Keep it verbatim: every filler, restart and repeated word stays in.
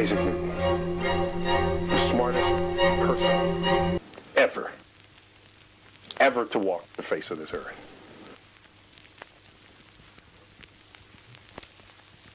Isaac Newton, the smartest person ever, ever to walk the face of this earth.